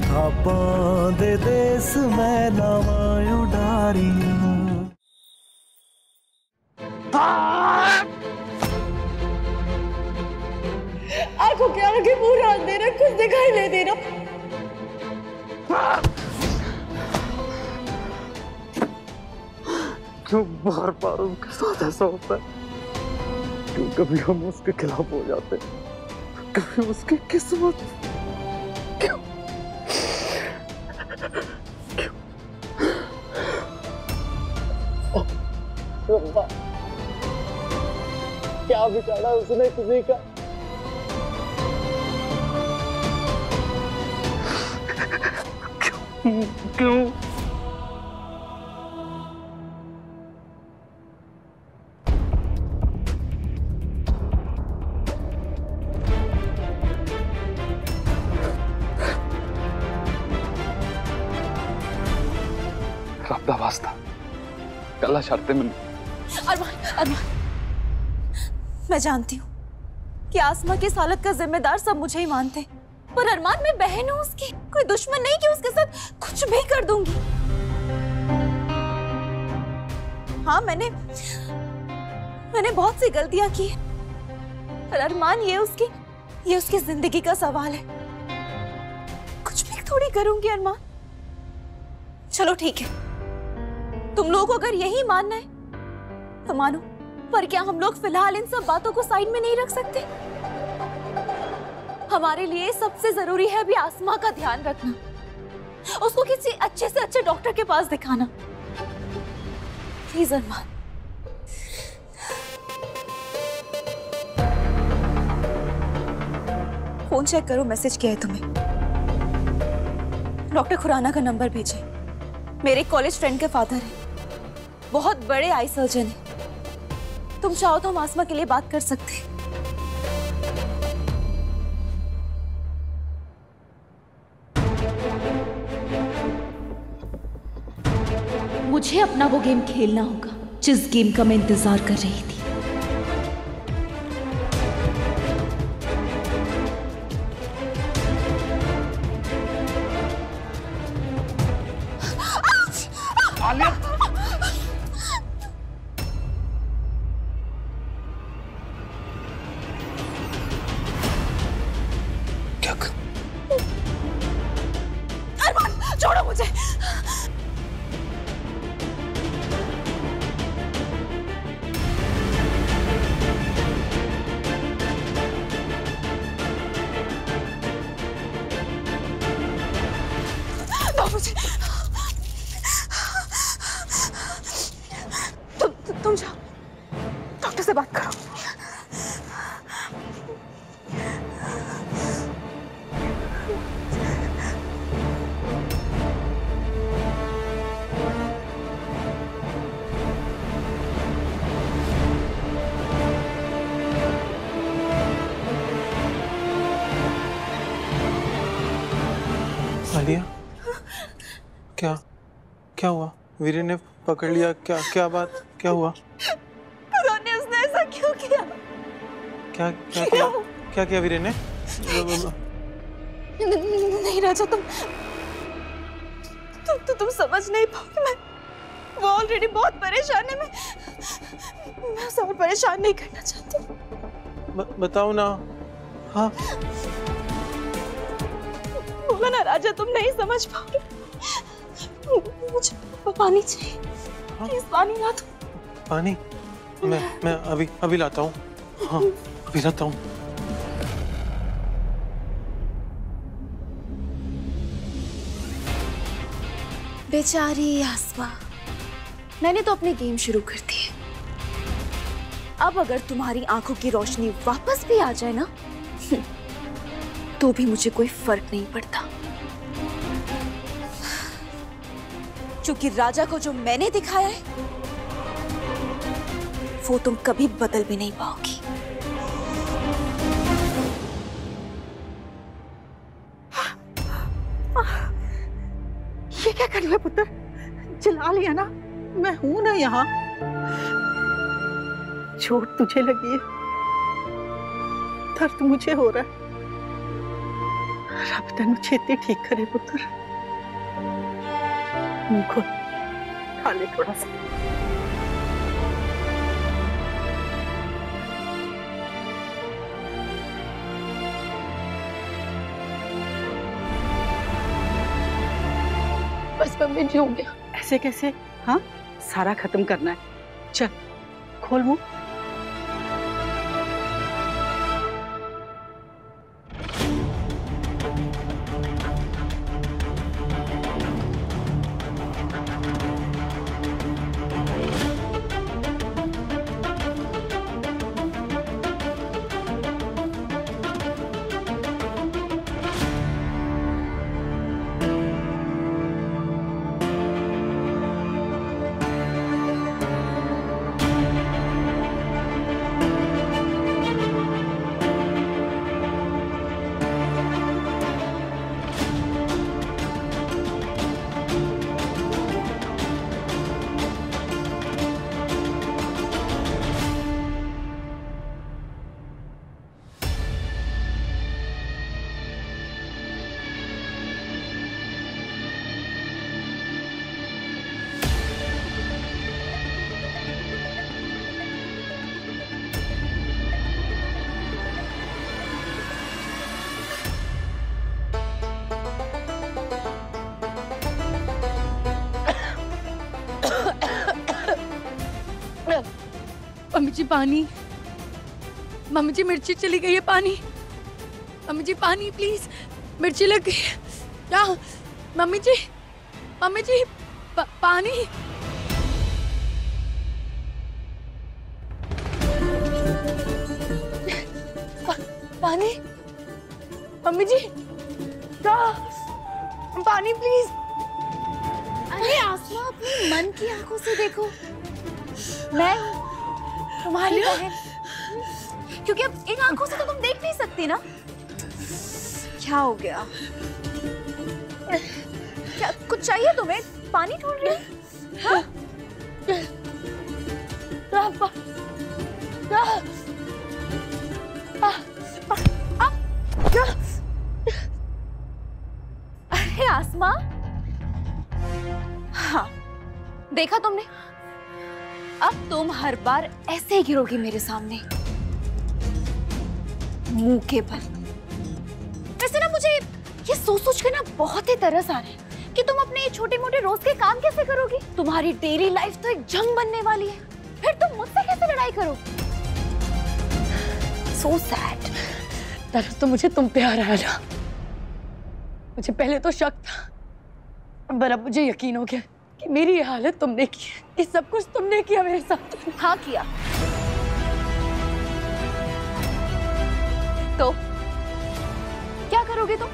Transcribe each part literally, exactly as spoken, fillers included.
थापां दे देस मैं लावां उडारियां। आंखों के आगे पूरा अंधेरा, कुछ दिखाई नहीं दे रहा। क्यों बार बार उनके साथ ऐसा होता है? क्यों कभी हम उसके खिलाफ हो जाते हैं, कभी उसकी किस्मत। क्यों क्यों क्या बिगाड़ा उसने किसी का? क्यों क्यों रब्दा वास्ता कल्ला शर्ते में। अरमान, अरमान, मैं जानती हूँ कि आसमा की इस हालत का जिम्मेदार सब मुझे ही मानते हैं, पर अरमान मैं बहन हूँ उसकी, कोई दुश्मन नहीं कि उसके साथ कुछ भी कर दूंगी। हाँ, मैंने मैंने बहुत सी गलतियां की, पर अरमान ये उसकी ये उसकी जिंदगी का सवाल है। कुछ भी थोड़ी करूंगी अरमान। चलो ठीक है, तुम लोगों को अगर यही मानना है तो मानो, पर क्या हम लोग फिलहाल इन सब बातों को साइड में नहीं रख सकते? हमारे लिए सबसे जरूरी है अभी आसमा का ध्यान रखना, उसको किसी अच्छे से अच्छे डॉक्टर के पास दिखाना। प्लीज अरमान। फोन चेक करो, मैसेज किया है तुम्हें। डॉक्टर खुराना का नंबर भेजे, मेरे कॉलेज फ्रेंड के फादर हैं, बहुत बड़े आई सर्जन हैं। तुम चाहो तो हम आसमा के लिए बात कर सकते हैं। मुझे अपना वो गेम खेलना होगा जिस गेम का मैं इंतजार कर रही थी। आलिया, क्या कर? अरमान, छोड़ो मुझे। दो मुझे। तुम तुम जाओ, डॉक्टर से बात करो। आलिया, क्या क्या हुआ? वीरे ने पकड़ लिया क्या? क्या बात, क्या हुआ? पता नहीं उसने ऐसा क्यों किया। क्या क्या किया? क्या किया वीरे ने? नहीं राजा, तुम तुम तो तुम समझ नहीं पाओगे। मैं वो ऑलरेडी बहुत परेशान है। मैं मैं उसे और परेशान नहीं करना चाहती। ब, बताओ ना। हाँ, बोला ना राजा, तुम नहीं समझ पाओगे। मुझे पानी चाहिए। हाँ? प्लीज पानी ला दो। पानी? मैं मैं अभी अभी लाता हूँ। हाँ, अभी लाता हूँ। बेचारी आसमा, मैंने तो अपनी गेम शुरू कर दी है। अब अगर तुम्हारी आंखों की रोशनी वापस भी आ जाए ना, तो भी मुझे कोई फर्क नहीं पड़ता, क्योंकि राजा को जो मैंने दिखाया है वो तुम कभी बदल भी नहीं पाओगी। ये क्या कर लिया पुत्र? चिल्ला लिया ना, मैं हूं ना यहाँ। चोट तुझे लगी है, दर्द मुझे हो रहा है। रब तेन छेती ठीक करे पुत्र। मुंह खोल, खा ले थोड़ा सा। बस मम्मी जी हो गया। ऐसे कैसे? हाँ, सारा खत्म करना है। चल खोल मुंह। मम्मी जी पानी। मम्मी जी मिर्ची चली गई है, पानी। मम्मी जी पानी प्लीज, मिर्ची लग गई है। क्या मम्मी जी? मम्मी जी प, पानी। पा, पानी। मम्मी जी क्या? पानी प्लीज। अरे आसमा, अपनी मन की आंखों से देखो। मैं तुम्हारी बहन, क्योंकि अब इन आंखों से तो तुम देख नहीं सकती ना। क्या हो गया? क्या कुछ चाहिए तुम्हें? पानी ढूंढ रही है? हाँ? अरे आसमा, हाँ देखा तुमने? अब तुम हर बार ऐसे ही गिरोगी मेरे सामने, मुंह के बल। वैसे ना मुझे ये सोच सोच के ना बहुत ही तरस आ रहा है कि तुम अपने छोटे मोटे रोज के काम कैसे करोगी। तुम्हारी डेली लाइफ तो एक जंग बनने वाली है, फिर तुम मुझसे कैसे लड़ाई करोगी? So sad. तरस तो मुझे तुम पे आ रहा है ना। मुझे पहले तो शक था, पर अब मुझे यकीन हो गया कि मेरी ये हालत तुमने की है। ये सब कुछ तुमने किया मेरे साथ। हाँ किया। तो क्या करोगे तुम?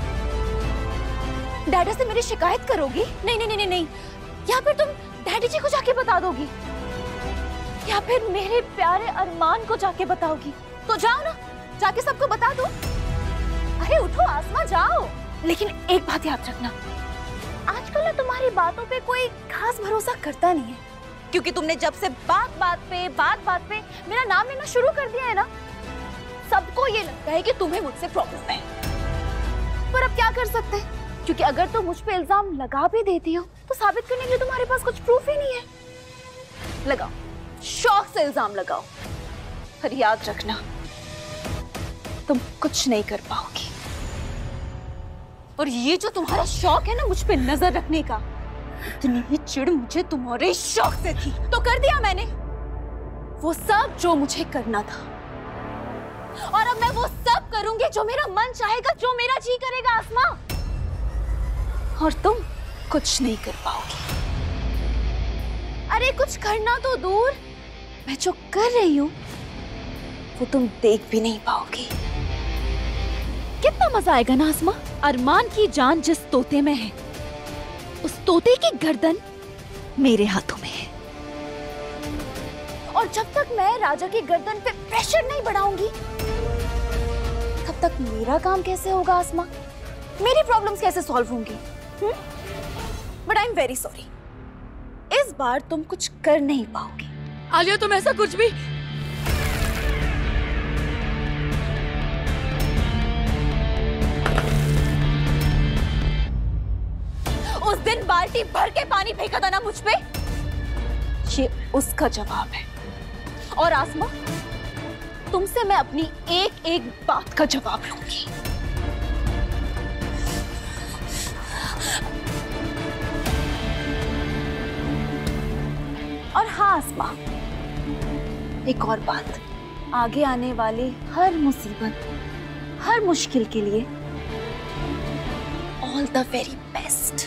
डैडा से मेरी शिकायत करोगी? नहीं नहीं नहीं नहीं। या फिर तुम डैडी जी को जाके बता दोगी, या फिर मेरे प्यारे अरमान को जाके बताओगी? तो जाओ ना, जाके सबको बता दो। अरे उठो आसमा, जाओ। लेकिन एक बात याद रखना, आजकल ना तुम्हारी बातों पे कोई खास भरोसा करता नहीं है, क्योंकि तुमने जब से बात बात पे बात बात पे मेरा नाम लेना शुरू कर दिया है ना, सबको ये लगता है कि तुम्हें मुझसे प्रॉब्लम है। पर अब क्या कर सकते हैं, क्योंकि अगर तुम मुझ पे इल्जाम लगा भी देती हो तो साबित करने के लिए तुम्हारे पास कुछ प्रूफ ही नहीं है। लगाओ, शौक से इल्जाम लगाओ, पर याद रखना तुम कुछ नहीं कर पाओगी। और ये जो तुम्हारा शौक है ना मुझ पे नजर रखने का, इतनी ही चिढ़ मुझे तुम्हारे शौक से थी तो कर दिया मैंने वो सब जो मुझे करना था, और अब मैं वो सब करूंगी जो मेरा मन चाहेगा, जो मेरा जी करेगा आसमा। और तुम कुछ नहीं कर पाओगी। अरे कुछ करना तो दूर, मैं जो कर रही हूं वो तुम देख भी नहीं पाओगी। कितना मजा आएगा ना आसमा। अरमान की जान जिस तोते में है, उस तोते की गर्दन मेरे हाथों में है। और जब तक मैं राजा की गर्दन पे प्रेशर नहीं बढ़ाऊंगी, तब तक मेरा काम कैसे होगा आसमा? मेरी प्रॉब्लम्स कैसे सॉल्व होंगी? But I am very sorry, इस बार तुम कुछ कर नहीं पाओगी। आलिया तुम ऐसा कुछ भी दिन बाल्टी भर के पानी फेंका था ना मुझ पे, ये उसका जवाब है। और आसमा, तुमसे मैं अपनी एक एक बात का जवाब लूंगी। और हाँ आसमा, एक और बात, आगे आने वाली हर मुसीबत, हर मुश्किल के लिए ऑल द वेरी बेस्ट।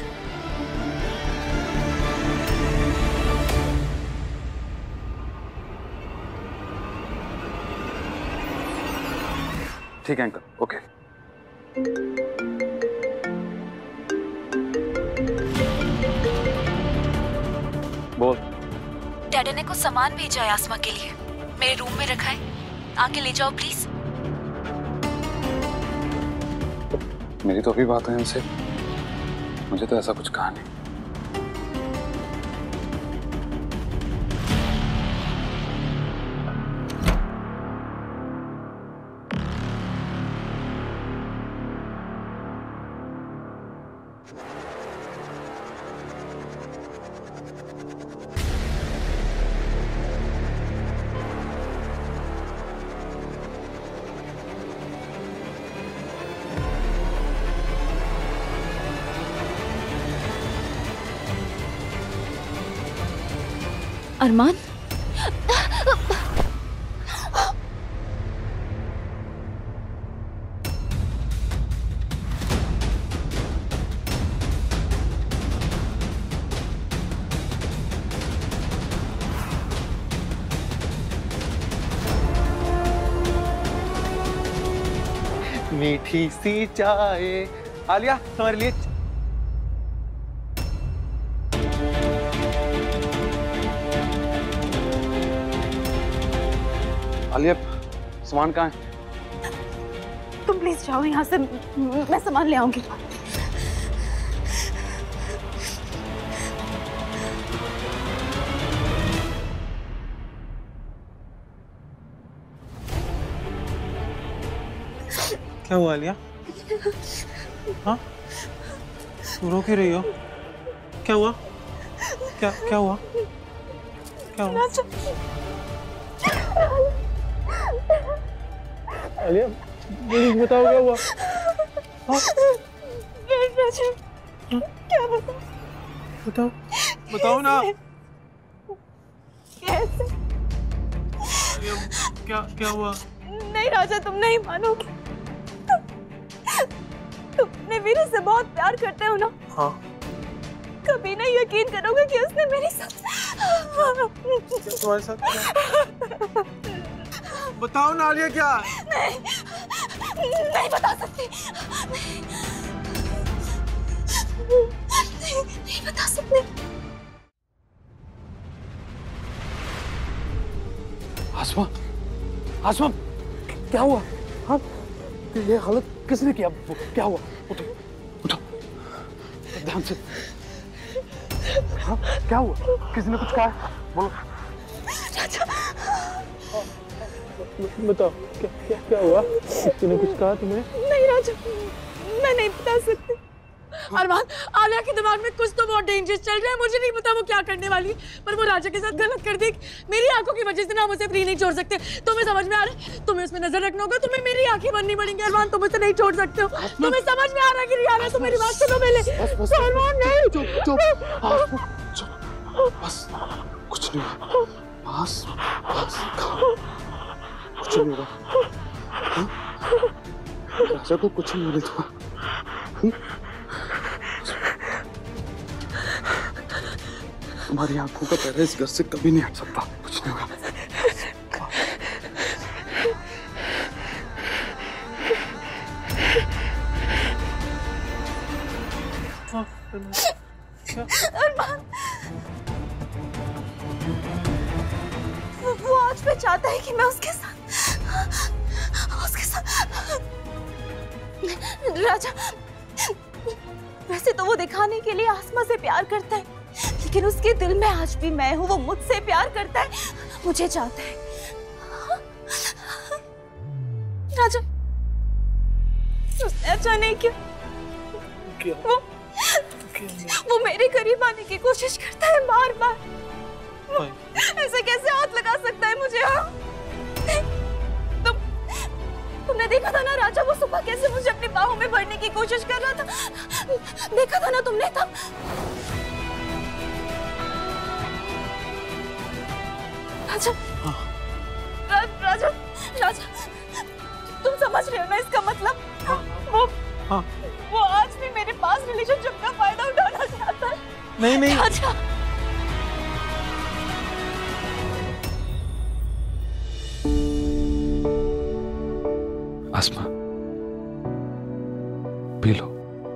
ठीक है अंकल, ओके। बोल। डैडी ने कुछ सामान भेजा है आसमा के लिए, मेरे रूम में रखा है, आके ले जाओ प्लीज। मेरी तो अभी बात है उनसे, मुझे तो ऐसा कुछ कहा नहीं। अरमान, मीठी सी चाय। आलिया, तुम्हारे लिए। आलिया, सामान कहाँ है? तुम प्लीज जाओ यहाँ से, मैं सामान ले आऊंगी। क्या हुआ आलिया? हाँ, रो क्यों रही हो? क्या हुआ? क्या क्या हुआ? क्या हुआ? आलिया, प्लीज बताओ क्या हुआ? हाँ? क्या बताओ? बताओ, बताओ ना। कैसे? क्या क्या हुआ? नहीं राजा, तुम नहीं मानोगे, तुम अपने वीर से बहुत प्यार करते हो ना। हाँ। कभी नहीं यकीन करोगे कि उसने मेरे साथ तुम्हारे साथ क्या? बताओ ना आलिया, क्या? नहीं, नहीं बता सकती, नहीं, नहीं, नहीं बता सकती। आसमा, आसमा, क्या हुआ? हाँ, ये हालत किसने किया? क्या हुआ? उठो, उठो, ध्यान से। हाँ, क्या हुआ? किसी ने कुछ कहा? बोलो। बताओ, क्या क्या क्या हुआ? किसी ने कुछ कहा तुम्हें? नहीं राजा, मैं नहीं बता सकती। अरमान, आलिया के दिमाग में कुछ तो बहुत डेंजरस चल रहा है, मुझे नहीं पता वो क्या करने वाली है, पर वो राजा के साथ गलत कर देगी। मेरी आंखों की वजह से ना हम उसे फ्री नहीं छोड़ सकते। तुम्हें समझ में आ रहा है? तुम्हें उसमें नजर रखना होगा, तुम्हें मेरी आंखें बननी पड़ेंगी। अरमान, तुम उसे नहीं छोड़ सकते हो। तुम्हें समझ में आ रहा है कि नहीं आ रहा? तो मेरी बात सुनो पहले। अरमान नहीं, चुप चुप, चुप, बस, कुछ नहीं होगा, बस, बस, कुछ नहीं होगा। राजा को कुछ नहीं होने दूंगा। तुम्हारी आंखों का पहरा इस घर से कभी नहीं हट सकता, कुछ नहीं होगा। अरमान, वो आज भी चाहता है कि मैं उसके साथ, उसके साथ। राजा, वैसे तो वो दिखाने के लिए आसमा से प्यार करता है, लेकिन उसके दिल में आज भी मैं हूँ। वो मुझसे प्यार करता है, मुझे चाहता है। राजा, उसने अच्छा नहीं किया। क्या? वो वो मेरे करीब आने की कोशिश करता है बार बार। ऐसे कैसे हाथ लगा सकता है मुझे? हाँ, तुम तुमने देखा था ना राजा, वो सुबह कैसे मुझे अपनी बाहों में भरने की कोशिश कर रहा था। देखा था ना तुमने तब? राजा, रा, राजा, राजा, तुम समझ रहे हो ना इसका मतलब? वो हाँ। वो आज भी मेरे पास रिलेशनशिप का फायदा उठाना चाहता है। नहीं नहीं राजा, आसमा, पी लो।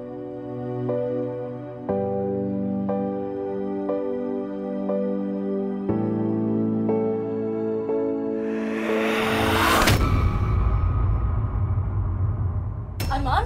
अरमान,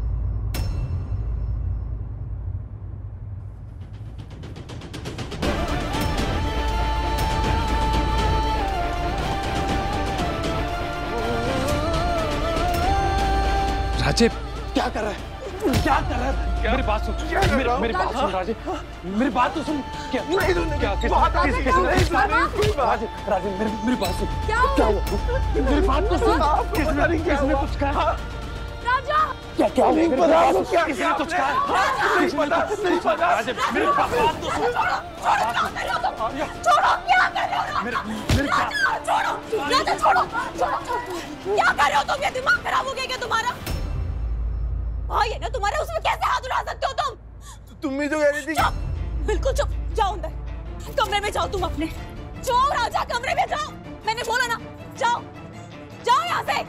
राजीव, क्या कर रहा है? क्या कर रहा है? मेरी बात सुन, मेरी, मेरी बात सुन राजीव, मेरी बात तो सुन। क्या नहीं सुन? क्या किस किस किस राजीव, राजीव मेरी मेरी बात सुन। क्या क्या हुआ? मेरी बात तो सुन। किसने किसने कुछ कहा? राजा, क्या क्या हुआ? मेरी बात सुन। किसने कुछ कहा? किसने कुछ कहा? राजीव मेरी बात तो सुन। छोड़ो, क्या कर रहे हो? मेरी मेरी बात छोड़ो, राजा छोड़ो, छोड़ो, छोड़ो। क्या कर रहे हो तुम? ये दिमाग खराब हो गया क्या तुम्हारा? भाई है ना तुम्हारे, उसमें कैसे हाथ उठा सकते हो तुम? तुम भी तो कह रही थी। चुप, बिल्कुल चुप। जाओ अंदर, कमरे में जाओ तुम अपने। जाओ राजा, कमरे में जाओ। मैंने बोला ना, जाओ, जाओ यहाँ से।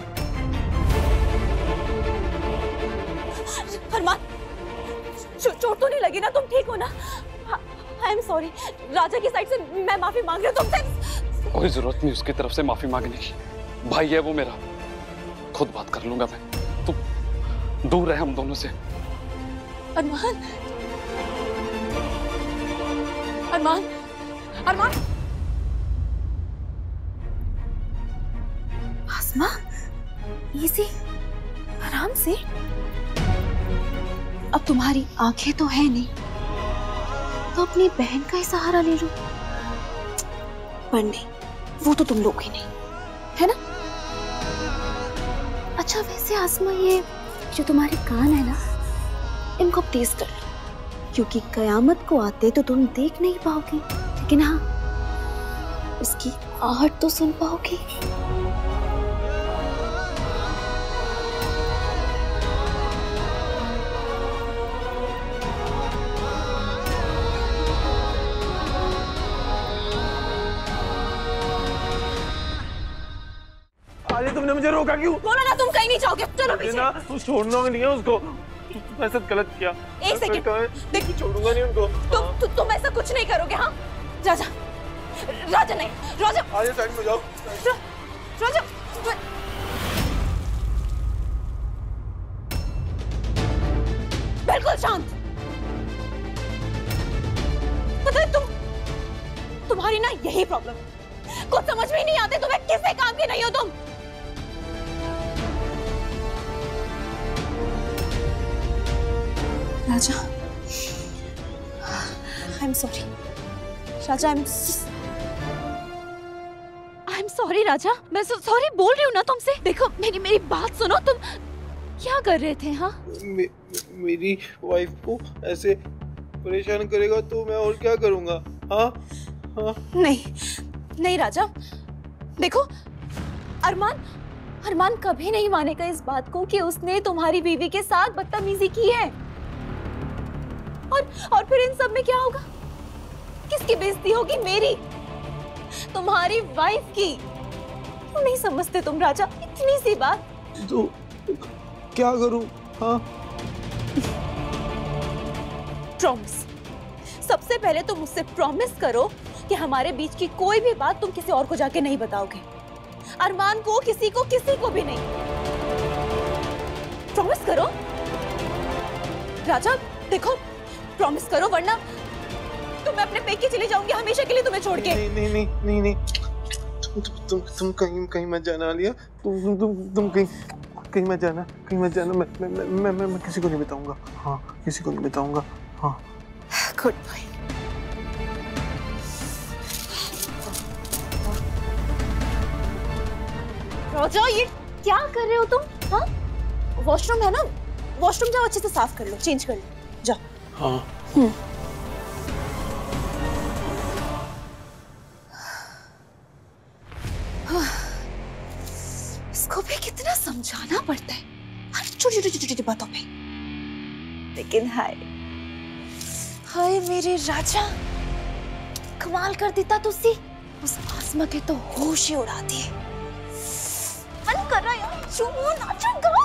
अरमान, चोट तो नहीं लगी ना? तुम ठीक हो ना? आई एम सॉरी, राजा की साइड से मैं माफी मांग रही हूँ तुमसे। कोई जरूरत नहीं उसकी तरफ से माफी मांगने की। भाई है वो मेरा, खुद बात कर लूंगा मैं। तू दूर रहे हम दोनों से। अरमान, अरमान, अरमान। आसमा, इजी, आराम से। अब तुम्हारी आंखें तो है नहीं, तो अपनी बहन का ही सहारा ले लो। पर नहीं, वो तो तुम लोग ही नहीं, है ना? अच्छा वैसे आसमा, ये जो तुम्हारे कान है ना, इनको तेज कर लो, क्योंकि कयामत को आते तो तुम देख नहीं पाओगे, लेकिन हाँ, उसकी आहट तो सुन पाओगे। अरे तुमने मुझे रोका क्यों? बोला ना तुम कहीं नहीं जाओगे। चलो पीछे। ना, तू छोड़ना नहीं है उसको। तुम ऐसा गलत किया। एक सेकंड, देख, छोड़ूंगा नहीं उनको। तुम तु, तुम ऐसा कुछ नहीं करोगे? हाँ राजा, राजा नहीं, राजा, आगे साइड में जाओ। रा, राजा, रा... बिल्कुल शांत। पता है तुम, तुम्हारी ना यही प्रॉब्लम, कुछ समझ में ही नहीं आते तुम्हें, किसी काम की नहीं हो तुम। राजा, आई एम सॉरी राजा, I am I am sorry राजा, मैं सॉरी बोल रही हूँ ना तुमसे। देखो मेरी मेरी बात सुनो, तुम क्या कर रहे थे? हाँ, मे, मेरी वाइफ को ऐसे परेशान करेगा तो मैं और क्या करूँगा? हाँ हाँ। नहीं नहीं राजा, देखो अरमान, अरमान कभी नहीं मानेगा इस बात को कि उसने तुम्हारी बीवी के साथ बदतमीजी की है। और और फिर इन सब में क्या होगा? किसकी बेइज्जती होगी? मेरी, तुम्हारी वाइफ की। क्यों नहीं समझते तुम राजा इतनी सी बात? तो क्या करूं? हाँ, प्रॉमिस, सबसे पहले तुम मुझसे प्रॉमिस करो कि हमारे बीच की कोई भी बात तुम किसी और को जाके नहीं बताओगे। अरमान को, किसी को, किसी को भी नहीं। प्रॉमिस करो राजा। देखो प्रॉमिस करो, वरना तो मैं अपने पेके चली जाऊंगी हमेशा के लिए तुम्हें छोड़ के। नहीं नहीं नहीं नहीं नहीं, तुम तुम तुम, तुम कहीं कहीं मत जाना आलिया। तुम तुम तुम तुम कहीं कहीं मत जाना, कहीं मत जाना। मैं मैं मैं मैं, मैं किसी को नहीं बताऊंगा। हाँ, किसी को नहीं बताऊंगा। हाँ गुड बॉय। रोजा ये क्या कर रहे हो तुम? हाँ वॉशरूम है ना, वॉशरूम जाओ अच्छे से साफ कर लो, चेंज कर लो, जाओ। हाँ हम्म। इसको भी कितना समझाना पड़ता है हर छोटी छोटी छोटी बातों पे। लेकिन हाय हाय मेरे राजा, कमाल कर देता तुसी, उस आसमा के तो होश ही उड़ा दिए। मन कर रहा यार, जो नाचो गाओ।